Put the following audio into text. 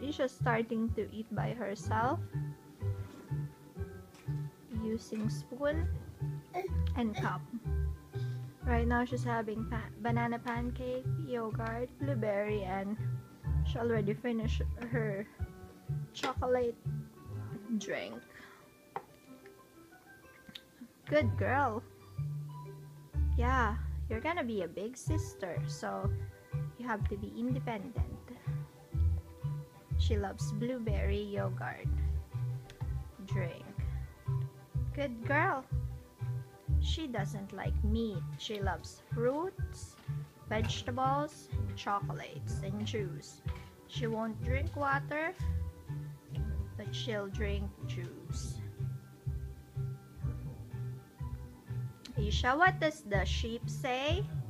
Isha's starting to eat by herself using spoon and cup. Right now she's having banana pancake, yogurt, blueberry, and she already finished her chocolate drink. Good girl. Yeah, you're gonna be a big sister, so you have to be independent. She loves blueberry yogurt drink. Good girl. She doesn't like meat. She loves fruits, vegetables, chocolates, and juice. She won't drink water, but she'll drink juice. Ysha, what does the sheep say?